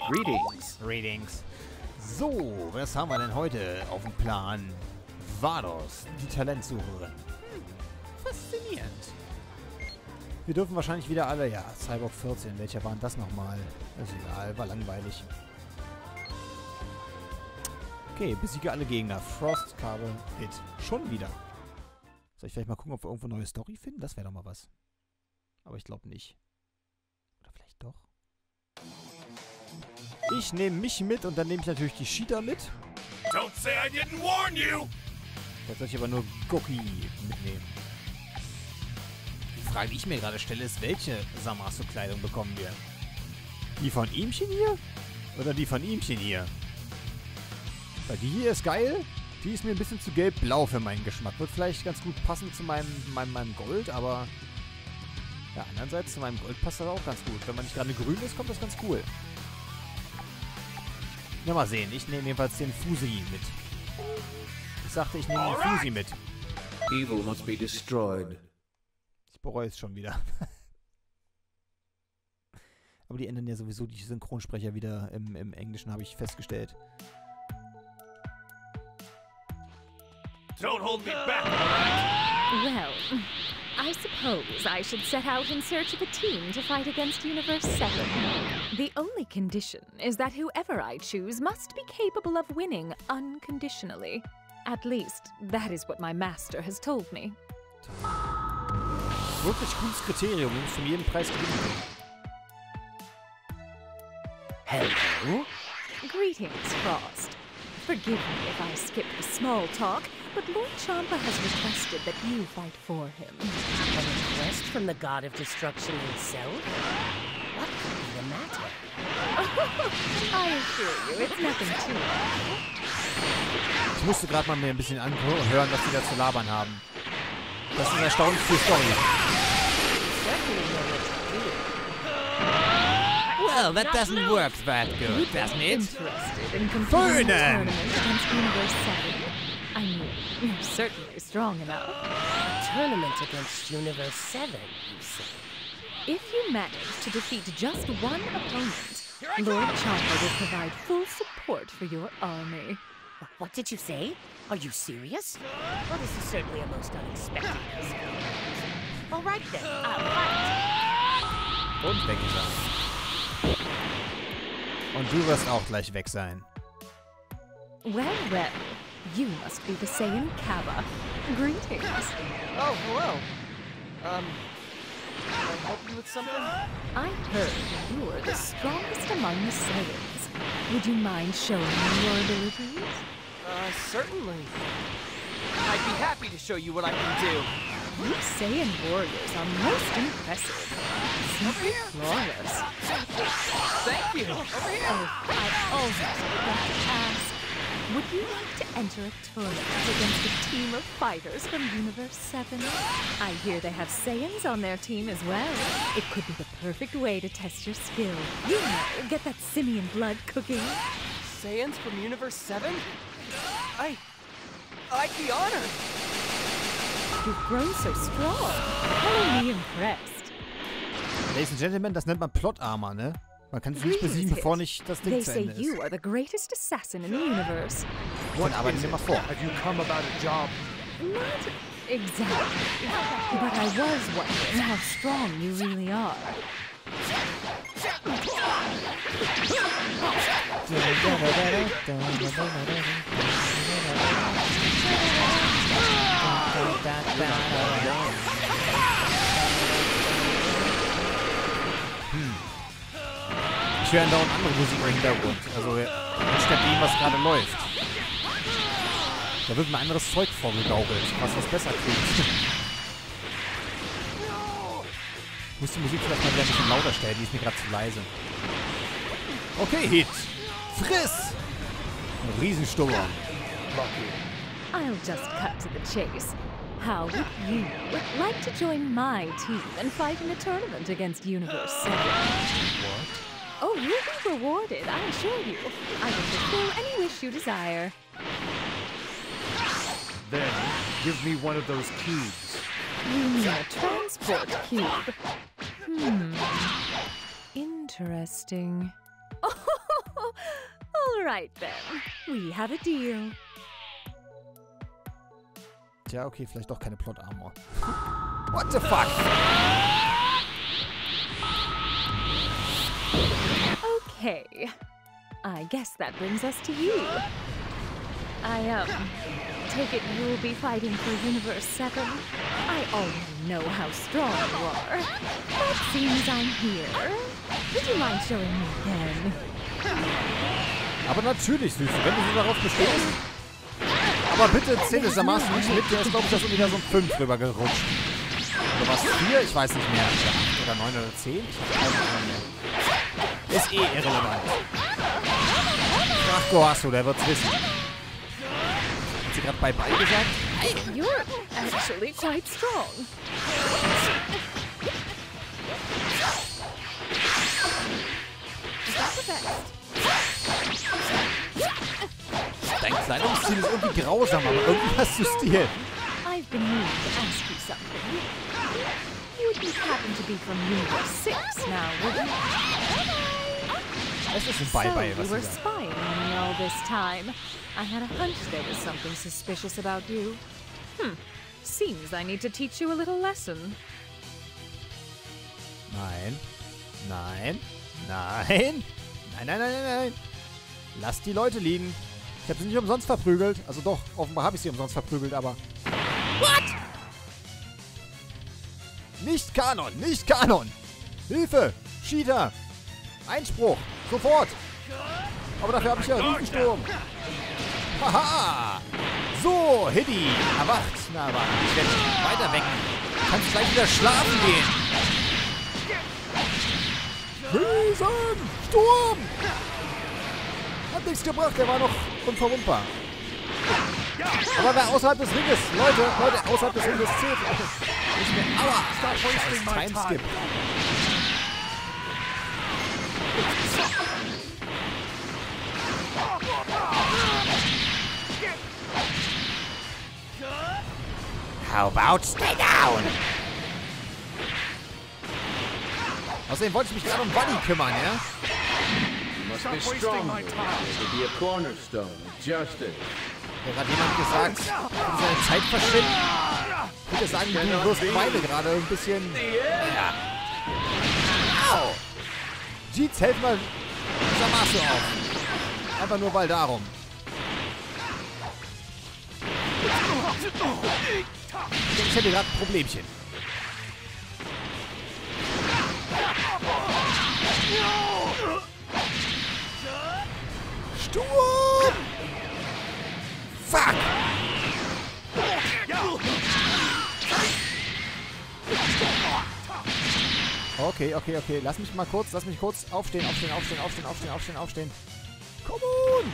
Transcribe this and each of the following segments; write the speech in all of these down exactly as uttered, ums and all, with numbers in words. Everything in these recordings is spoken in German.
Greetings. Greetings. So, was haben wir denn heute auf dem Plan? Vados, die Talentsucherin. Hm, faszinierend. Wir dürfen wahrscheinlich wieder alle... Ja, Cyborg vierzehn. Welcher war denn das nochmal? Ist egal, war langweilig. Okay, besiege alle Gegner. Frost, Kabel, Hit. Schon wieder. Soll ich vielleicht mal gucken, ob wir irgendwo eine neue Story finden? Das wäre doch mal was. Aber ich glaube nicht. Oder vielleicht doch. Ich nehme mich mit und dann nehme ich natürlich die Cheater mit. Don't say I didn't warn you! Jetzt soll ich aber nur Goki mitnehmen. Die Frage, die ich mir gerade stelle, ist, welche Zamasu-Kleidung bekommen wir? Die von ihmchen hier? Oder die von ihmchen hier? Weil die hier ist geil. Die ist mir ein bisschen zu gelb-blau für meinen Geschmack. Wird vielleicht ganz gut passen zu meinem, meinem, meinem Gold, aber... Ja, andererseits zu meinem Gold passt das auch ganz gut. Wenn man nicht gerade grün ist, kommt das ganz cool. Ja, mal sehen. Ich nehme jedenfalls den Fusi mit. Ich sagte, ich nehme den Fusi mit. Evil must be destroyed. Ich bereue es schon wieder. Aber die ändern ja sowieso die Synchronsprecher wieder im, im Englischen, habe ich festgestellt. Don't hold me back! Well, I suppose I should set out in search of a team to fight against Universe seven. The only condition is that whoever I choose must be capable of winning unconditionally. At least, that is what my master has told me. Wirklich cooles Kriterium, du musst um jeden Preis gewinnen. Hello? Greetings, Frost. Forgive me if I skipped the small talk, but Lord Champa has requested that you fight for him. A request from the god of destruction himself? What could be the matter? I assure you, it's nothing too bad. Ich musste gerade mal mir ein bisschen anhören, was die da zu labern haben. Das ist erstaunlich viel Story. Well, that doesn't work that good, doesn't it? Interested in competing in a tournament against Universe seven? I mean, you're certainly strong enough. A tournament against Universe seven, you say? If you manage to defeat just one opponent, Lord Champa will provide full support for your army. Wh- What did you say? Are you serious? Well, this is certainly a most unexpected piece of news. All right then, I'll fight. Und weg ist er. Und du wirst auch gleich weg sein. Well, well, you must be the Saiyan Kaba. Greetings. Oh, hello. Um, can I help you with something? I heard you're the strongest among the Saiyans. Would you mind showing me your abilities? Uh, certainly. I'd be happy to show you what I can do. You Saiyan warriors are most impressive. Simply flawless. Thank you. Over here. Oh, I also forgot to ask. Would you like to enter a tournament against a team of fighters from Universe seven? I hear they have Saiyans on their team as well. It could be the perfect way to test your skill. You know, get that simian blood cooking. Saiyans from Universe seven? I... I'd be honored. You've grown so strong. Totally impressed. Ladies and Gentlemen, das nennt man Plot Armor, ne? Man kann es nicht besiegen, bevor nicht das Ding They zu say Ende ist. you are the greatest assassin in the universe. Dann arbeiten wir mal vor. Have you come about a job? Not exactly. But I was wondering how strong you really are. Ich höre dauernd andere Musik im Hintergrund. Also anstatt dem, was gerade läuft. Da wird mir anderes Zeug vorgegaukelt, was was besser klingt. Ich muss die Musik vielleicht mal wieder ein bisschen lauter stellen, die ist mir gerade zu leise. Okay, Hit. Friss! Ein Riesensturm. I'll just cut to the chase. How would you like to join my team and fight in a tournament against Universe seven? What? Oh, you'll be rewarded, I assure you. I will fulfill any wish you desire. Then, give me one of those cubes. You mean a transport cube? Hmm. Interesting. All right then. We have a deal. Tja, okay, vielleicht doch keine Plot Armor. What the fuck? Okay. I guess that brings us to you. I, um, take it you'll be fighting for Universe seven? I already know how strong you are. But seems I'm here. Would you mind showing me again? Aber natürlich, Süße, wenn du so darauf bestehst. Aber bitte zähle Zamasu nicht mit, der ist, glaube ich, das Universum fünf rübergerutscht. Oder was? vier? Ich weiß nicht mehr. acht oder neun oder zehn? Ich habe keine Ahnung mehr. Ist eh irrelevant. Ach, Goasu, der wird's wissen. Hat sie gerade Bye-Bye gesagt? You're actually quite strong. Is that the best? Dein Kleidungsstil ist irgendwie grausam, aber irgendwie hast du Stil. I've been meaning to ask you something. You wouldn't happen to be from Universe six now, would you? Es ist ein Bye-Bye, So was you were sie sagt. spying on me all this time. I had a hunch there was something suspicious about you. Hmm. Seems I need to teach you a little lesson. Nein. Nein. Nein. Nein, nein, nein, nein, nein. Lass die Leute liegen. Ich habe sie nicht umsonst verprügelt. Also doch, offenbar habe ich sie umsonst verprügelt, aber... What? Nicht Kanon, nicht Kanon. Hilfe, Cheater. Einspruch, sofort. Aber dafür habe ich ja Riesensturm. Haha. So, Hiddy, erwacht. Na, aber ich werde dich weiter wecken. Du kannst gleich wieder schlafen gehen. Riesen! Sturm! Hat nichts gebracht, der war noch unverwundbar. Aber wer außerhalb des Ringes, Leute, Leute, außerhalb des Ringes zählt. Nicht mehr. Aua! Scheiß Timeskip. How about stay down? Außerdem wollte ich mich gerade um Buddy kümmern, ja? You must be strong. To be a cornerstone of justice. Hat gerade jemand gesagt, würde seine Zeit verschwinden? Ich würde sagen, du wirst beide gerade ein bisschen... Ja. Au! Jeets, helf mal Zamasu auf. Einfach nur weil darum. Ich hätte gerade ein Problemchen. Sturm! Fuck! Okay, okay, okay. Lass mich mal kurz, lass mich kurz aufstehen, aufstehen, aufstehen, aufstehen, aufstehen, aufstehen, aufstehen. Come on!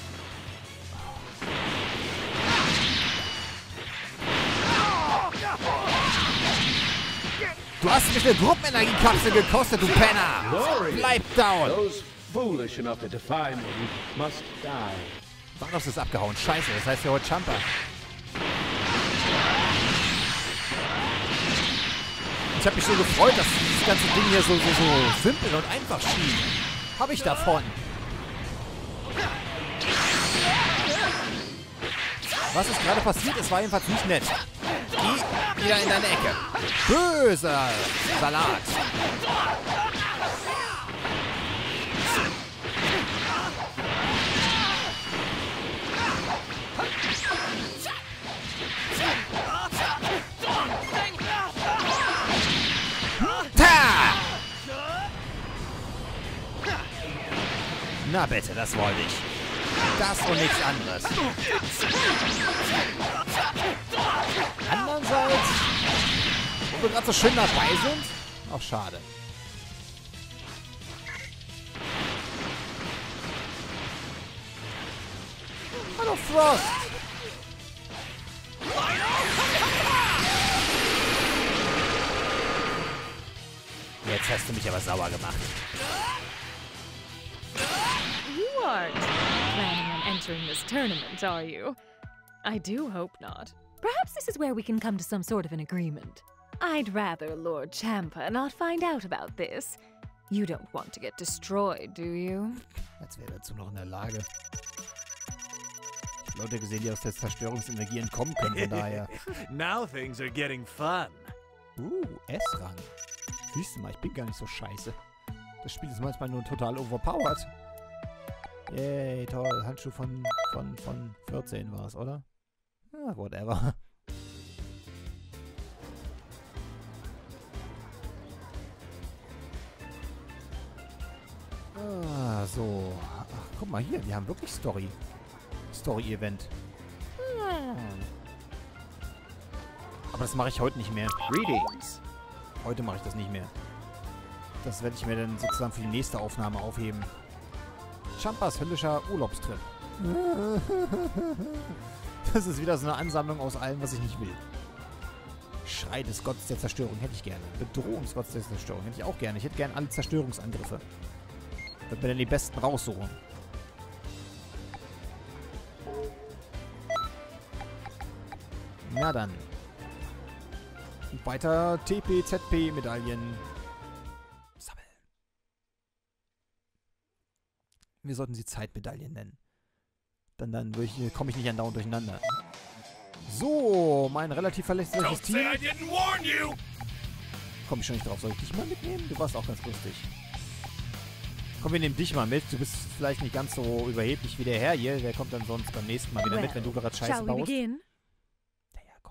Du hast mich eine Gruppenenergiekapsel gekostet, du Penner! Bleib down! Those foolish enough to defy me must die. Thanos ist abgehauen. Scheiße, das heißt ja heute Champa. Ich habe mich so gefreut, dass dieses ganze Ding hier so, so, so simpel und einfach schien. Hab ich davon. Was ist gerade passiert, ist war jedenfalls nicht nett. Geh wieder in deine Ecke. Böser Salat. Na bitte, das wollte ich. Das und nichts anderes. Andererseits, wo wir gerade so schön dabei sind, auch schade. Hallo Frost! Jetzt hast du mich aber sauer gemacht. You aren't planning on entering this tournament, are you? I do hope not. Perhaps this is where we can come to some sort of an agreement. I'd rather Lord Champa not find out about this. You don't want to get destroyed, do you? Als wäre dazu noch in der Lage. Ich habe Leute gesehen, die aus der Zerstörungsenergie entkommen können, von daher. Now things are getting fun. Uh, S-Rang. Siehst du mal, ich bin gar nicht so scheiße. Das Spiel ist manchmal nur total overpowered. Yay, toll. Handschuh von, von, von vierzehn war es, oder? Ah, whatever. Ah, so. Ach, guck mal hier, wir haben wirklich Story. Story-Event. Hm. Aber das mache ich heute nicht mehr. Greetings. Heute mache ich das nicht mehr. Das werde ich mir dann sozusagen für die nächste Aufnahme aufheben. Champas höllischer Urlaubstrip. Das ist wieder so eine Ansammlung aus allem, was ich nicht will. Schrei des Gottes der Zerstörung hätte ich gerne. Bedrohung des Gottes der Zerstörung hätte ich auch gerne. Ich hätte gerne alle Zerstörungsangriffe. Wird mir dann die besten raussuchen. Na dann. Und weiter T P Z P-Medaillen sammeln. Wir sollten sie Zeitmedaillen nennen. Dann, dann ich, komme ich nicht andauernd durcheinander. So, mein relativ verlässliches Team. Komm ich schon nicht drauf. Soll ich dich mal mitnehmen? Du warst auch ganz lustig. Komm, wir nehmen dich mal mit. Du bist vielleicht nicht ganz so überheblich wie der Herr hier. Der kommt dann sonst beim nächsten Mal wieder well, mit, wenn du gerade Scheiße baust. Ja, ja, komm.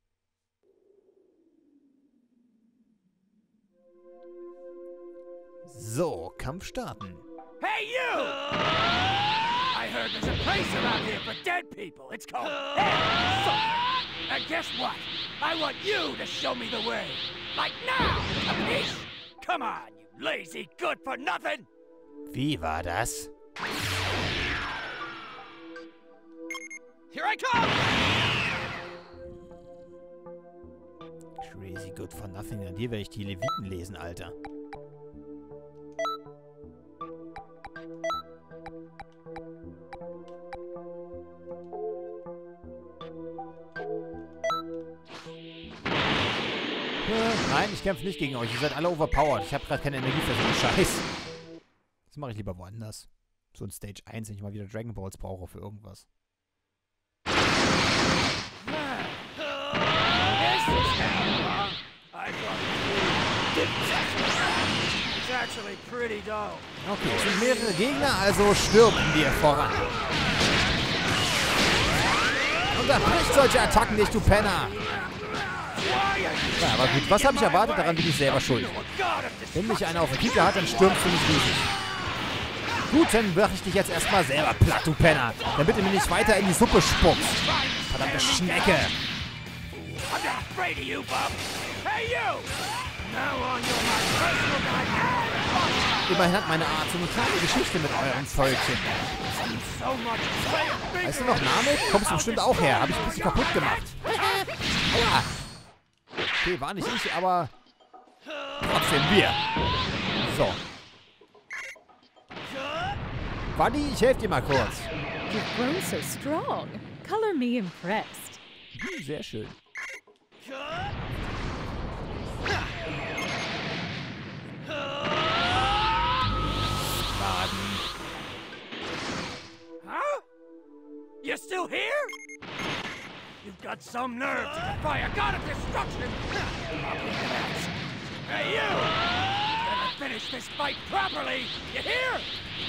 So, Kampf starten. Hey, you! I heard there's a place around here for dead people. It's called Hell. And guess what? I want you to show me the way. Like now, a piece. Come on, you lazy good-for-nothing. Wie war das? Here I come! Crazy good for nothing. An dir werde ich die Leviten lesen, Alter. Nein, ich kämpfe nicht gegen euch. Ihr seid alle overpowered. Ich habe gerade keine Energie für so einen Scheiß. Das mache ich lieber woanders. So in Stage eins, wenn ich mal wieder Dragon Balls brauche für irgendwas. Okay, es sind mehrere Gegner, also stürmen wir voran. Unterbrich solche Attacken nicht, du Penner! Ja, aber gut, was habe ich erwartet? Daran bin ich selber schuld. Wenn mich einer auf den Kieker hat, dann stürmst du mich riesig. Gut, dann mache ich dich jetzt erstmal selber platt, du Penner. Damit du mir nicht weiter in die Suppe spuckst. Verdammte Schnecke. Immerhin hat meine Art so eine kleine Geschichte mit eurem Völkchen. Weißt du noch, Namek? Kommst du bestimmt auch her. Habe ich ein bisschen kaputt gemacht. Ja. Okay, war nicht ich, aber trotzdem wir. So. Buddy, ich helfe dir mal kurz. You've grown so strong. Color me impressed. Hm, sehr schön. Huh? You still here? You've got some nerve to defy a god of destruction! I'll beat the ass. Hey, you! Better finish this fight properly! You hear?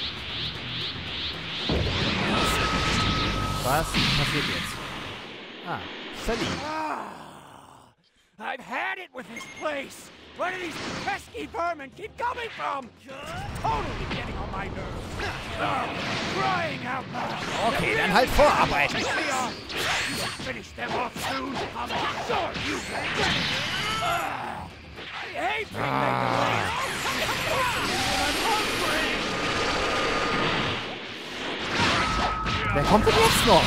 Was passiert jetzt? Ah, Sally. Ah, I've had it with this place! Where do these pesky vermin keep coming from? It's totally getting on my nerves. Oh, crying out loud. Okay, dann halt vorarbeiten. Finish them off soon. I'll make sure you regret it. Ah, I hate being made I'm hungry. Wer kommt denn jetzt noch?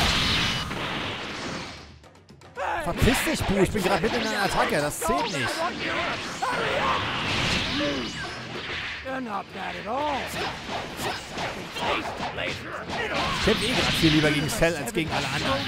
Verpiss dich, Bu. Ich bin gerade mitten in einer Attacke. Das zählt nicht. Ich kämpfe eh gerade viel lieber gegen Cell als gegen alle anderen.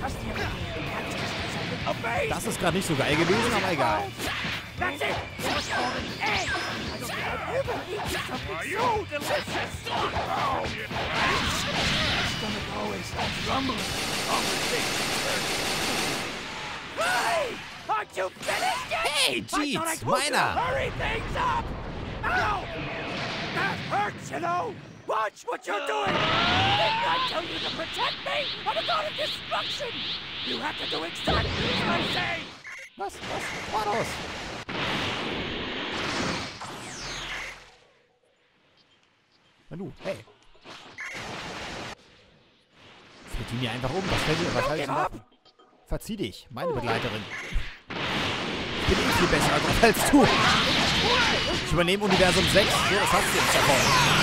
Das ist gerade nicht so geil gewesen, aber egal. called an egg. I said I'd never eat something so delicious. Oh, you My stomach always starts rumbling. Always thinks Hey! Aren't you finished yet? Hey, I thought I Jeets, told you to meiner! hurry things up! Ow! That hurts, you know! Watch what you're doing! Didn't I tell you to protect me? I'm a god of destruction! You have to do exactly as I say! Was? Was war das? Nanu, hey. Fällt die mir einfach um? Was fällt dir? Was fällt dir? Verzieh dich, meine Begleiterin. Ich bin eh viel besser als du. Ich übernehme Universum sechs. So, das hast du jetzt davon.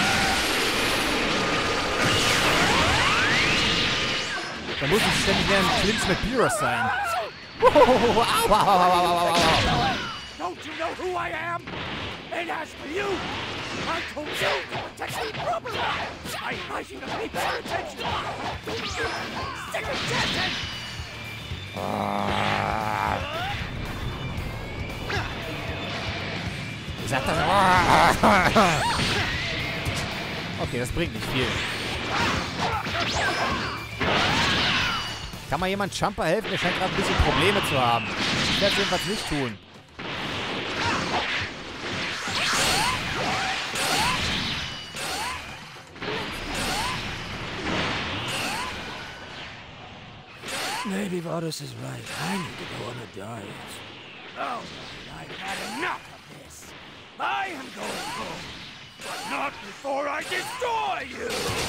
Da muss ich ständig mehr ein Clinch mit Beerus sein. Don't you know who I am? And as for you, I told you to protect me properly. I I should have paid better attention. Don't you second guessing? Sagt das? Okay, das bringt nicht viel. Kann mal jemand Champa helfen? Der scheint gerade ein bisschen Probleme zu haben. Ich werde es jedenfalls nicht tun. Maybe Varus is right. I need to go on a diet. Oh, I've had enough of this. I am going home, but not before I destroy you.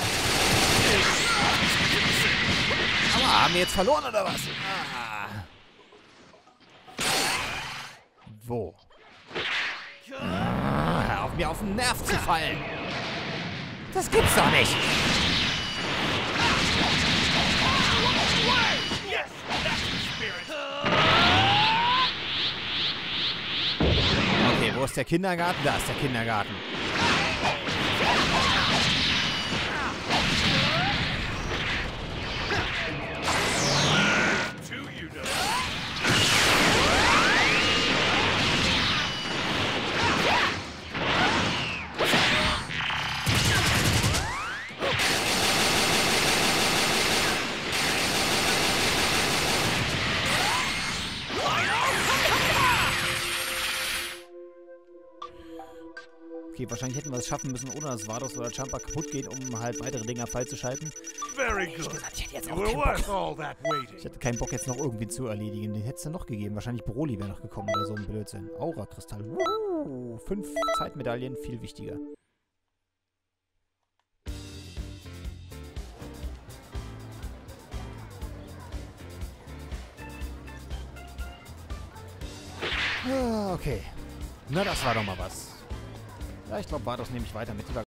Aua, haben wir jetzt verloren oder was? Ah. Wo? Ah, hör auf mir auf den Nerv zu fallen. Das gibt's doch nicht. Okay, wo ist der Kindergarten? Da ist der Kindergarten. Okay, wahrscheinlich hätten wir es schaffen müssen, ohne dass Varus oder Champa kaputt gehen, um halt weitere Dinger freizuschalten. Very Ich good. gesagt, ich hätte jetzt You auch were keinen worth Bock. all that waiting. Ich hätte keinen Bock, jetzt noch irgendwie zu erledigen. Den hätte es dann noch gegeben. Wahrscheinlich Broly wäre noch gekommen oder so ein Blödsinn. Aura-Kristall. Uh, fünf Zeitmedaillen, viel wichtiger. Ah, okay. Na, das war doch mal was. Ja, ich glaube, Varus nehme ich weiter mit.